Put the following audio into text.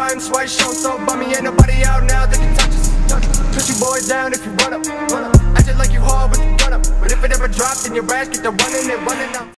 rhyme, swipe, show so bummy. Ain't nobody out now that can touch us. Put you boys down if you run up. Acting like you hard with the gun up, but if it ever dropped, then your ass get the running and running up.